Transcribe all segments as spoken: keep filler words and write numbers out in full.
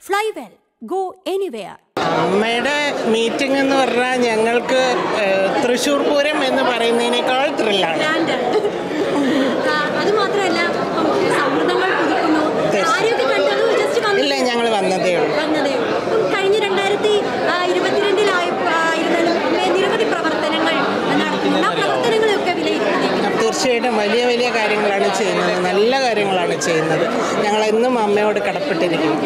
Fly well, go anywhere. അമ്മയുടെ meeting എന്ന് പറഞ്ഞാൽ ഞങ്ങൾക്ക് തൃശ്ശൂർ പൂരം എന്ന് പറയുന്നതിനേക്കാൾ ത്രില്ലാണ്. അത് മാത്രമല്ല ഇല്ല, ഞങ്ങൾ വന്നതേ ഉള്ളൂ. കഴിഞ്ഞ രണ്ടായിരത്തി ഇരുപത്തിരണ്ടിലായിരുന്നാലും നിരവധി പ്രവർത്തനങ്ങൾ നടത്തുന്നുണ്ട്. ആ പ്രവർത്തനങ്ങളൊക്കെ വിലയിരുത്തുന്നത് തീർച്ചയായിട്ടും വലിയ വലിയ കാര്യങ്ങളാണ് ചെയ്യുന്നത്, നല്ല കാര്യങ്ങളാണ് ചെയ്യുന്നത്. ഞങ്ങൾ എന്നും അമ്മയോട് കടപ്പെട്ടിരിക്കുന്നു.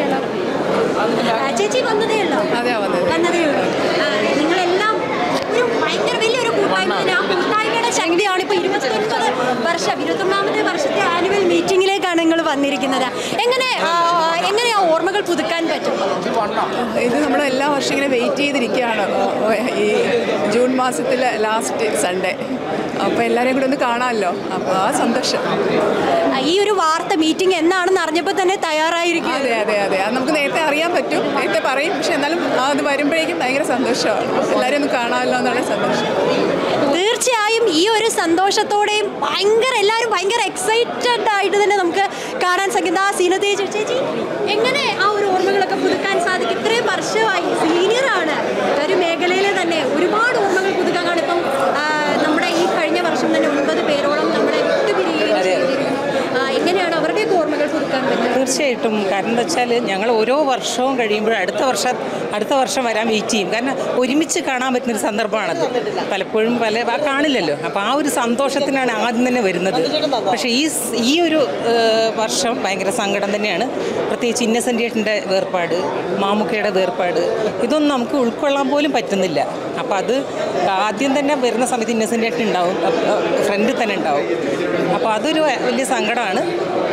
ചേച്ചി വന്നതേ ഉള്ളൂ? വന്നതേ ഉള്ളൂ. നിങ്ങളെല്ലാം ഒരു ഭയങ്കര വലിയൊരു കൂട്ടായ്മ. ആ കൂട്ടായ്മയുടെ ശക്തിയാണ് ഇപ്പോൾ ഇരുപത്തൊൻപത് വർഷം ഇരുപത്തൊന്നാമത്തെ വർഷത്തെ ആനുവൽ മീറ്റിങ്ങിലേക്കാണ് നിങ്ങൾ വന്നിരിക്കുന്നത്. എങ്ങനെ എങ്ങനെയാ ഓർമ്മകൾ പുതുക്കാൻ പറ്റും? ഇത് നമ്മൾ എല്ലാ വർഷം ഇങ്ങനെ വെയിറ്റ് ചെയ്തിരിക്കുകയാണ് ഈ ജൂൺ മാസത്തിലെ ലാസ്റ്റ് സൺഡേ. അപ്പോൾ എല്ലാവരെയും കൂടെ ഒന്ന് കാണാമല്ലോ, അപ്പോൾ ആ സന്തോഷം. ഈ ഒരു വാർത്ത മീറ്റിംഗ് എന്നാണെന്ന് അറിഞ്ഞപ്പോൾ തന്നെ തയ്യാറായിരിക്കും. അതെ അതെ അതെ അത് നമുക്ക് നേരത്തെ അറിയാൻ പറ്റും, നേരത്തെ പറയും. പക്ഷെ എന്നാലും അത് വരുമ്പോഴേക്കും ഭയങ്കര സന്തോഷമാണ്. എല്ലാവരും ഒന്ന് കാണാമല്ലോ എന്നുള്ള സന്തോഷം. തീർച്ചയായും ഈ ഒരു സന്തോഷത്തോടെയും ഭയങ്കര എല്ലാവരും ഭയങ്കര എക്സൈറ്റഡ് ആയിട്ട് തന്നെ നമുക്ക് കാണാൻ സാധിക്കും. ആ സീനത്തെ ചേച്ചി എങ്ങനെ ആ ഒരു ഓർമ്മകളൊക്കെ പുതുക്കാൻ സാധിക്കും? ഇത്രയും വർഷമായി സീനിയറാണ് ഒരു മേഖലയിൽ തന്നെ ഒരുപാട് ഓർമ്മകൾ പുതുക്കാൻ കാണും. ഇപ്പം നമ്മുടെ ഈ കഴിഞ്ഞ വർഷം തന്നെ ഒൻപത് പേരോളം നമ്മളെ വിട്ടുപിരിയുകയും ചെയ്തിരുന്നു. എങ്ങനെയാണ് അവരുടെയൊക്കെ ഓർമ്മകൾ പുതുക്കാൻ പറ്റുന്നത്? തീർച്ചയായിട്ടും. കാരണം എന്താ വെച്ചാൽ ഞങ്ങൾ ഓരോ വർഷവും കഴിയുമ്പോൾ അടുത്ത വർഷം അടുത്ത വർഷം വരാൻ വെയിറ്റ് ചെയ്യും. കാരണം ഒരുമിച്ച് കാണാൻ പറ്റുന്നൊരു സന്ദർഭമാണത്. പലപ്പോഴും പല കാണില്ലല്ലോ. അപ്പോൾ ആ ഒരു സന്തോഷത്തിനാണ് ആദ്യം തന്നെ വരുന്നത്. പക്ഷേ ഈ ഈ ഒരു വർഷം ഭയങ്കര സങ്കടം തന്നെയാണ്. പ്രത്യേകിച്ച് ഇന്നസെൻ്റ് ഏട്ടൻ്റെ വേർപാട്, മാമുക്കയുടെ വേർപാട്, ഇതൊന്നും നമുക്ക് ഉൾക്കൊള്ളാൻ പോലും പറ്റുന്നില്ല. അപ്പോൾ അത് ആദ്യം തന്നെ വരുന്ന സമയത്ത് ഇന്നസെൻ്റ് ഏട്ടൻ ഉണ്ടാവും, ഫ്രണ്ട് തന്നെ ഉണ്ടാവും. അപ്പോൾ അതൊരു വലിയ സങ്കടമാണ്,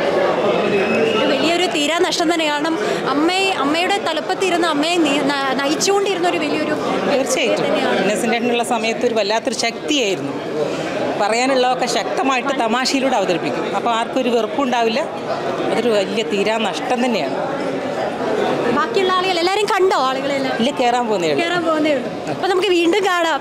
വലിയൊരു തീരാ നഷ്ടം തന്നെ. കാരണം അമ്മയെ അമ്മയുടെ തലപ്പത്തിരുന്ന് അമ്മയെ നയിച്ചുകൊണ്ടിരുന്ന ഒരു വലിയൊരു തീർച്ചയായിട്ടും ഇന്നസെൻ്റ് ഏട്ടനുള്ള സമയത്ത് ഒരു വല്ലാത്തൊരു ശക്തിയായിരുന്നു. പറയാനുള്ളതൊക്കെ ശക്തമായിട്ട് തമാശയിലൂടെ അവതരിപ്പിക്കും. അപ്പോൾ ആർക്കും ഒരു വെറുപ്പുണ്ടാവില്ല. അതൊരു വലിയ തീരാ നഷ്ടം തന്നെയാണ്. ബാക്കിയുള്ള ആളുകൾ എല്ലാവരും കണ്ടോ? ആളുകളെല്ലാം ഇല്ല, കയറാൻ പോകുന്നേ ഉള്ളൂ കയറാൻ പോകുന്നേ ഉള്ളൂ. അപ്പോൾ നമുക്ക് വീണ്ടും കാണാം.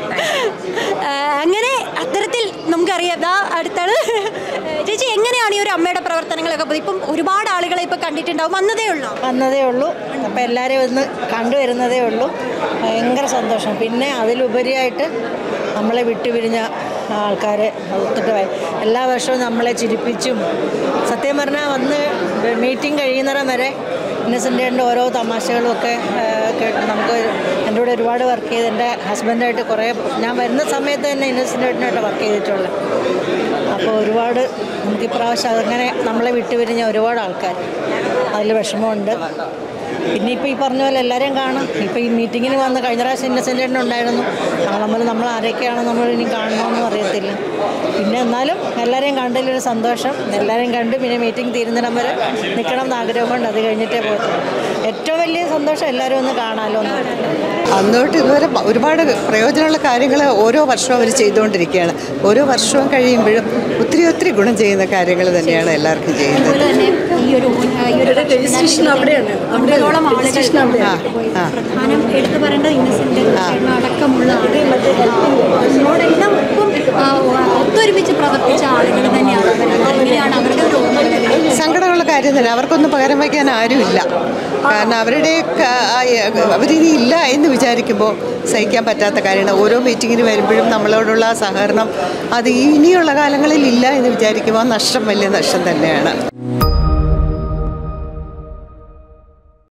അങ്ങനെ അത്തരത്തിൽ നമുക്കറിയാം. ദാ അടുത്താണ് ചേച്ചി. എങ്ങനെയാണ് ഈ ഒരു അമ്മയുടെ പ്രവർത്തനങ്ങളൊക്കെ? ഇപ്പം ഒരുപാട് ആളുകളെ ഇപ്പോൾ കണ്ടിട്ടുണ്ടാവും. വന്നതേ ഉള്ളൂ വന്നതേ ഉള്ളൂ അപ്പോൾ എല്ലാവരെയും ഒന്ന് കണ്ടുവരുന്നതേ ഉള്ളൂ. ഭയങ്കര സന്തോഷം. പിന്നെ അതിലുപരിയായിട്ട് നമ്മളെ വിട്ടുപിരിഞ്ഞ ആൾക്കാരെ ഒത്തിട്ട് എല്ലാ വർഷവും നമ്മളെ ചിരിപ്പിച്ചും, സത്യം പറഞ്ഞാൽ വന്ന് മീറ്റിംഗ് കഴിയുന്നിടം വരെ ഇന്നസെൻ്റ് ഓരോ തമാശകളും ഒക്കെ കേട്ട് നമുക്ക് എൻ്റെ കൂടെ ഒരുപാട് വർക്ക് ചെയ്ത് എൻ്റെ ഹസ്ബൻഡായിട്ട് കുറേ ഞാൻ വരുന്ന സമയത്ത് തന്നെ ഇന്നസെൻ്റായിട്ട് വർക്ക് ചെയ്തിട്ടുള്ളത്. അപ്പോൾ ഒരുപാട് നമുക്ക് ഇപ്രാവശ്യം അതങ്ങനെ നമ്മളെ വിട്ടുപിരിഞ്ഞ ഒരുപാട് ആൾക്കാർ, അതിൽ വിഷമമുണ്ട്. പിന്നെ ഇപ്പോൾ ഈ പറഞ്ഞ പോലെ എല്ലാവരെയും കാണാം. ഇപ്പോൾ ഈ മീറ്റിങ്ങിന് വന്ന് കഴിഞ്ഞ പ്രാവശ്യം ഇന്നസെൻ്റ് ഉണ്ടായിരുന്നു. നമ്മൾ നമ്മൾ ആരൊക്കെയാണ് നമ്മൾ ഇനി കാണണമെന്നും അറിയത്തില്ല. പിന്നെ എന്നാലും എല്ലാവരെയും കണ്ടതിലൊരു സന്തോഷം. എല്ലാവരെയും കണ്ട് പിന്നെ മീറ്റിംഗ് തീരുന്നിടം വരെ നിൽക്കണം എന്ന് ആഗ്രഹമുണ്ട്. അത് കഴിഞ്ഞിട്ടേ പോകത്തുള്ളൂ. ഏറ്റവും വലിയ സന്തോഷം എല്ലാവരും ഒന്ന് കാണാമല്ലോ. അന്നോട്ട് ഇതുവരെ ഒരുപാട് പ്രയോജനമുള്ള കാര്യങ്ങൾ ഓരോ വർഷവും അവർ ചെയ്തുകൊണ്ടിരിക്കുകയാണ്. ഓരോ വർഷവും കഴിയുമ്പോഴും ഒത്തിരി ഒത്തിരി ഗുണം ചെയ്യുന്ന കാര്യങ്ങൾ തന്നെയാണ് എല്ലാവർക്കും ചെയ്യുന്നത്. രജിസ്ട്രേഷൻ അവിടെയാണ് പ്രധാനം എടുത്തു പറയേണ്ടത് ഇന്നസെൻ്റ് അടക്കമുള്ള ആളുകളോടെല്ലാം ഇപ്പം ഒത്തൊരുമിച്ച് പ്രവർത്തിച്ച ആളുകൾ തന്നെയാണ്. അങ്ങനെയാണ് അവരുടെ ഒരു സങ്കടമുള്ള കാര്യം തന്നെ. അവർക്കൊന്നും പകരം വയ്ക്കാൻ ആരുമില്ല. കാരണം അവരുടെ അവരിനി ഇല്ല എന്ന് വിചാരിക്കുമ്പോൾ സഹിക്കാൻ പറ്റാത്ത കാര്യമാണ്. ഓരോ മീറ്റിങ്ങിന് വരുമ്പോഴും നമ്മളോടുള്ള സഹകരണം അത് ഇനിയുള്ള കാലങ്ങളിൽ ഇല്ല എന്ന് വിചാരിക്കുമ്പോൾ നഷ്ടം വലിയ നഷ്ടം തന്നെയാണ്.